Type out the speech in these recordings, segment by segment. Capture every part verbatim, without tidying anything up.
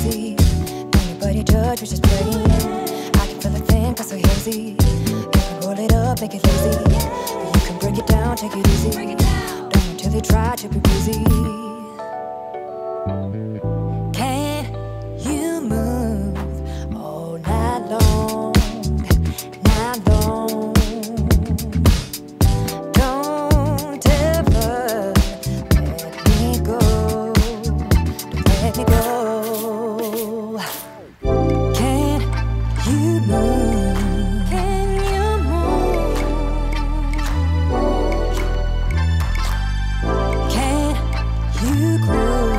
crazy. Anybody judge, we're just playing. I can feel the thing, feel so hazy. You can roll it up, make it lazy. You can break it down, take it easy. Don't until they try to be busy. Can you move all night long, night long? Don't ever let me go, don't let me go. Can you move? Can you move? Can you groove?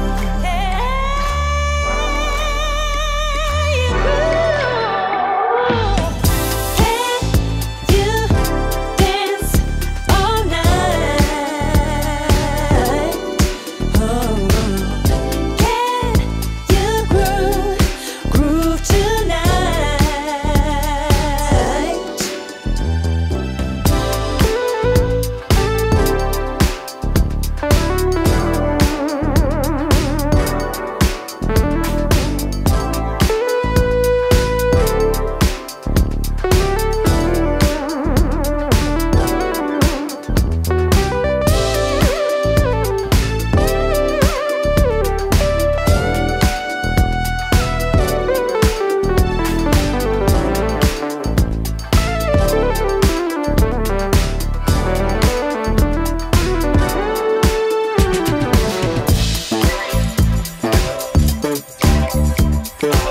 Yeah.